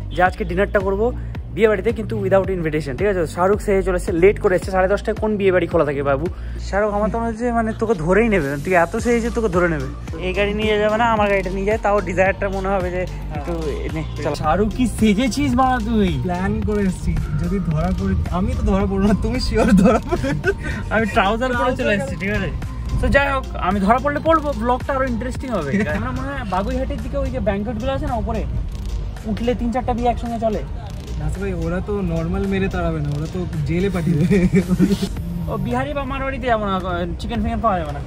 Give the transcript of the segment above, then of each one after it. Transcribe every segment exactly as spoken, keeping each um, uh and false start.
যে আজকে ডিনারটা করবো বিয়ে বাড়িতে, কিন্তু উইদাউট ইনভিটেশন। ঠিক আছে, শাহরুখ সে চলে এসেছে, লেট করে এসেছে, সাড়ে দশটায় কোন বিয়ে বাড়ি খোলা থাকে বাবু? শাহরুখ আমার তো মনে হচ্ছে মানে তোকে ধরেই নেবে, তুই এত সেজেছে তোকে ধরে নেবে। এই গাড়ি নিয়ে যাবে না, আমার গাড়িটা নিয়ে যায়, তাও ডিজায়ারটা মনে হবে যে একটু শাহরুখ কি সেজেছিস বাবা? তুই প্ল্যান করে এসেছি, যদি ধরা পড়ে আমি তো ধরা পড়বো না, তুমি শিওর ধরা পড়বে। আমি ট্রাউজার পরে চলে এসেছি, ঠিক আছে। তো যাই হোক, আমি ধরা পড়লে পড়বো, ব্লগটা আরো ইন্টারেস্টিং হবে। আমরা মনে হয় বাগুইহাটের দিকে ওই যে ব্যাংকটগুলো আছে না উপরে, উঠলে তিন চারটা বিয়ে একসঙ্গে চলে। না ভাই, ওরা তো নর্মাল মেরে তাড়াবে না, ওরা তো জেলে পাঠিয়ে দেবে। ও বিহারি বা মারোয়াড়িতে যাবো না, চিকেন ফিকেন পাওয়া যাবে না।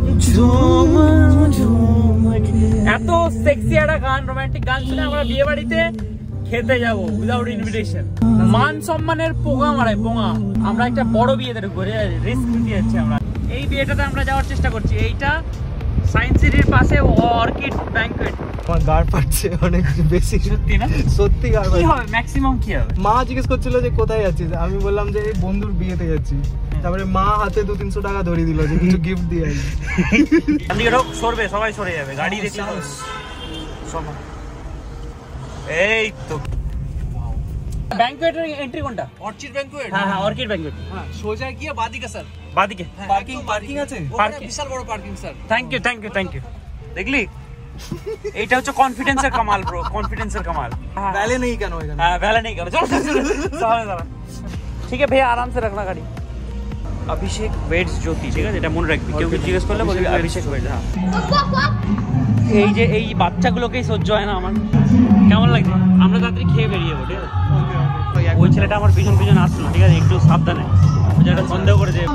এত সেক্সি একটা গান, রোমান্টিক গান শুনে আমরা বিয়ে বাড়িতে খেতে যাবো উইদাউট ইনভিটেশন। মান সম্মানের পোঙা মারাই পোঙা। আমরা একটা বড় বিয়েতে করে রিস্ক নিতে যাচ্ছি আমরা। এই বিয়েটাতে আমরা যাওয়ার চেষ্টা করছি। এইটা সায়েন্স সিটির পাশে অর্কিড ব্যাংকুয়েট। আমার গাড় পাচ্ছে অনেক বেশি। সত্যি না? সত্যি গাড় পাচ্ছে। কি হবে ম্যাক্সিমাম কি হবে? মা জিজ্ঞেস করছিল যে কোথায় যাচ্ছিস, আমি বললাম যে এই বন্ধুর বিয়েতে যাচ্ছি। তারপরে মা হাতে দু তিনশো টাকা ধরিয়ে দিল যে কিছু গিফট দিয়ে আসি। এদিকে ঢোক, সরবে, সবাই সরে যাবে, গাড়ি দেখলে সব। এই তো ব্যাংকুয়েটের এন্ট্রি কোনটা? Orchid banquet. হ্যাঁ হ্যাঁ, অর্কিড ব্যাংকুয়েট। হ্যাঁ, সোজা গিয়ে বাদিকে স্যার। বাদিকে পার্কিং পার্কিং আছে, পার্কিং বিশাল বড় parking sir. Thank you thank you thank you. দেখলি, এইটা হচ্ছে কনফিডেন্সের কামাল ব্রো, কনফিডেন্সের কামাল। ভ্যালে নেই কেন এখানে? হ্যাঁ ভ্যালে নেই কেন, চল চল চল। ঠিক আছে भैया, आराम से रखना गाड़ी। अभिषेक वेड्स ज्योति, ঠিক আছে, এটা মনে রাখবি। কেউ কিছু জিজ্ঞেস করলে বলবি অভিষেক ওয়েডস। হ্যাঁ, এই যে এই বাচ্চাগুলোকেই সহ্য হয় না আমার। কেমন লাগছে? আমরা তাড়াতাড়ি খেয়ে বেরিয়ে যাবো, ঠিক আছে। ওই ছেলেটা আমার পিছন পিছন আসলো, ঠিক আছে, একটু সাবধানে, যেটা সন্দেহ করে যে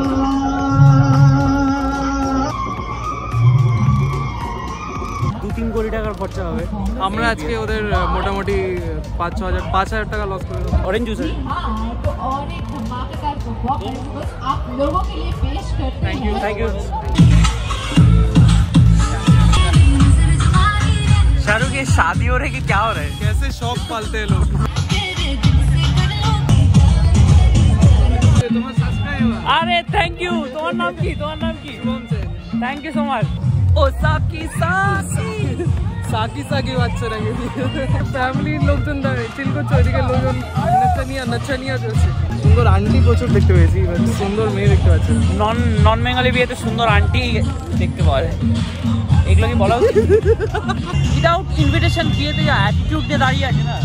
দু তিন কোটি টাকার খরচা হবে। আমরা আজকে ওদের মোটামুটি পাঁচ ছ হাজার পাঁচ হাজার টাকা লস করে দেবো। অরেঞ্জ জুস आप लोगों के लिए पेश करते हैं। Thank you thank you. Shahrukh, ये शादी हो रही है कि क्या हो रहा है? कैसे शौक पालते हैं लोग। अरे थैंक यू। তোমার নাম কি? তোমার নাম কি? Thank you so much. ओ साकी साकी সাকি সাকি বাচ্চারা ফ্যামিলি লোকজন চিল করছে, ওইদিকে লোকজন নাচানিয়া নাচানিয়া চলছে। সুন্দর আন্টি প্রচুর দেখতে পেয়েছি, সুন্দর মেয়ে দেখতে পাচ্ছি। নন নন বেঙ্গলি বিয়েতে সুন্দর আন্টি দেখতে পাওয়া যায়, এগুলো কি বলা উচিত? উইদাউট ইনভিটেশন বিয়েতে যা অ্যাটিটিউড দিয়ে দাঁড়িয়ে আছে না,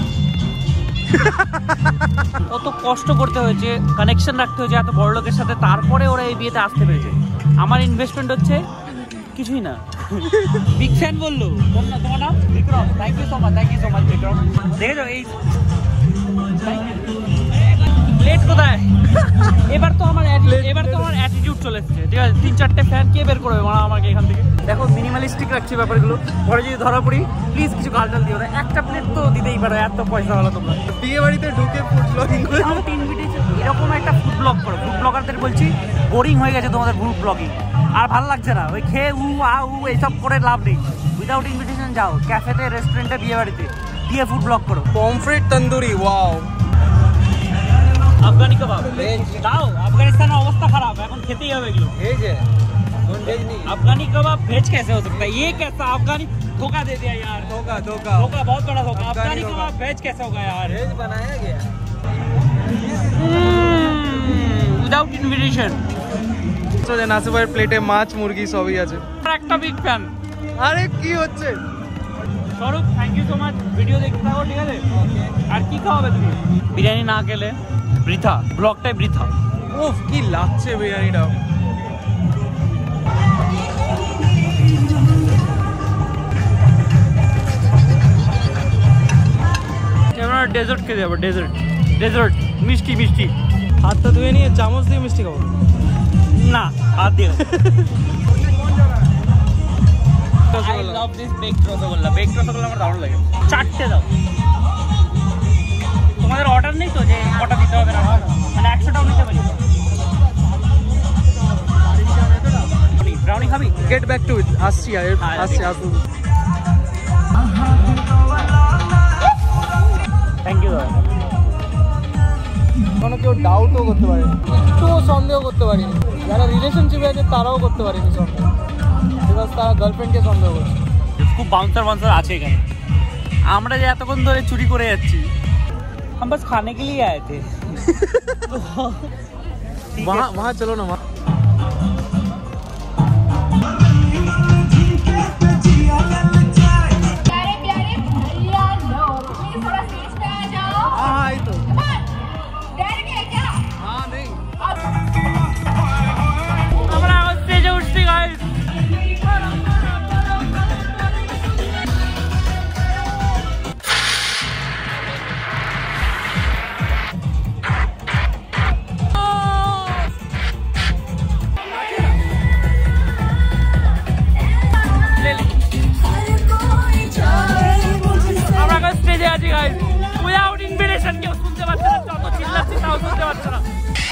কত কষ্ট করতে হয়েছে, কানেকশন রাখতে হয়েছে এত বড় লোকের সাথে, তারপরে ওরা এই বিয়েতে আসতে পেরেছে। আমার ইনভেস্টমেন্ট হচ্ছে কিছুই না। বিগ ফ্যান বললো। তোমার নাম? Vikram. Thank you so much, thank you so much Vikram. দেখেছো এই প্লেট কোথায়? এবার তো আমার এবার তো আমার অ্যাটিটিউড চলে এসেছে, ঠিক আছে। তিন চারটে ফ্যান কে বের করবে মারা আমাকে এখান থেকে? দেখো মিনিমালিস্টিক রাখছি ব্যাপারগুলো, পরে যদি ধরা পড়ি প্লিজ কিছু গাল টাল দিও না। একটা প্লেট তো দিতেই পারো, এত পয়সা হলো তোমরা। বিয়ে বাড়িতে ঢুকে ফুড ব্লগিং করে এরকম একটা ফুড ব্লগ করো। ফুড ব্লগারদের বলছি, বোরিং হয়ে গেছে তোমাদের ফুড ব্লগিং, আর ভালো লাগছে না। ওই খেয়ে উ আ উ এইসব করে লাভ নেই। উইদাউট ইনভিটেশন যাও ক্যাফেতে, রেস্টুরেন্টে, বিয়ে বাড়িতে গিয়ে ফুড ব্লগ করো। Pomfret tandoori, wow. আফগানি কাবাব দাও। আফগানিস্তানের অবস্থা খারাপ, এখন খেতেই হবে এগুলো। ভেজ है, नॉन वेज नहीं। अफगानी कबाब वेज कैसे हो सकता है? ये कैसा अफगानी धोखा दे दिया यार। धोखा धोखा धोखा, बहुत बड़ा धोखा। अफगानी कबाब वेज कैसे होगा यार? वेज बनाया गया विदाउट इनविटेशन। তো যে নাসিবের প্লেটে মাছ মুরগি সবই আছে। একটা বিগ ফ্যান। আরে কি হচ্ছে? Swarup, thank you so much. Video দেখতে থাকো, ঠিক আছে। আর কি খাওয়াবে তুমি? বিরিয়ানি না খেলে বৃথা, ব্লগটাই বৃথা। উফ, কি লাগছে বিরিয়ানিটা। আমরা ডেজার্ট খেতে যাবো। ডেজার্ট ডেজার্ট মিষ্টি মিষ্টি। হাতটা ধুয়ে নিয়ে চামচ দিয়ে মিষ্টি খাবো না, হাত দিয়ে। I love this baked rasgulla. baked rasgulla আমার দারুণ লাগে। চারটে দাও। তোমাদের অর্ডার নেই তো যে কটা দিতে হবে না, মানে একশোটাও নিতে পারি? ব্রাউনি খাবি? Get back to it. আসছি আসছি আসুন। থ্যাংক ইউ দাদা। কোনো কেউ ডাউটও করতে পারে, একটুও সন্দেহ করতে পারিনি। যারা রিলেশনশিপে আছে তারাও করতে পারেনি সন্দেহ, বিকজ তারা গার্লফ্রেন্ডকে সন্দেহ করছে। খুব বাউন্সার বাউন্সার আছে এখানে। আমরা যে এতক্ষণ ধরে চুরি করে যাচ্ছি हम बस खाने के लिए आए थे वहाँ वहाँ चलो ना वहाँ प्यारे प्यारे भैया लोग प्लीज थोड़ा स्टेज पे आ जाओ। हाँ हाँ तो डर गए क्या? हाँ नहीं আমরা স্টেজে উঠছি গাইস আমরা স্টেজে আছি গাইস উইদাউট ইনভিটেশন কেউ শুনতে পাচ্ছে না যত চিল্লাচ্ছি তাও শুনতে পাচ্ছে না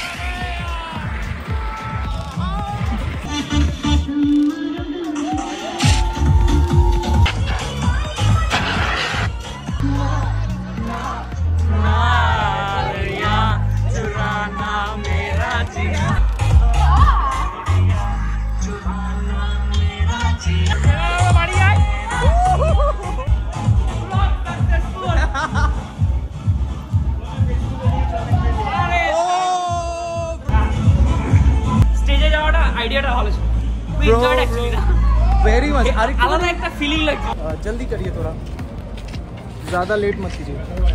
आइडियाটা ভালো ছিল we enjoyed actually না वेरी मच আলাদা একটা ফিলিং লাগছে जल्दी करिए थोड़ा ज़्यादा लेट मत कीजिए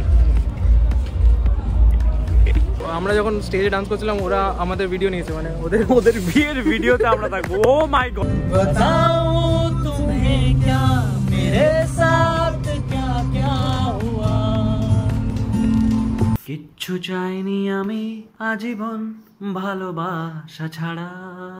আমরা যখন স্টেজে ডান্স করছিলাম ওরা আমাদের ভিডিও নিয়েছে মানে ওদের ওদের বিয়ের ভিডিওতে আমরা থাকবো ও মাই গড बताओ तुम्हें क्या मेरे साथ क्या क्या हुआ কিচ্ছু চাইনি আমি আজীবন ভালোবাসা ছাড়া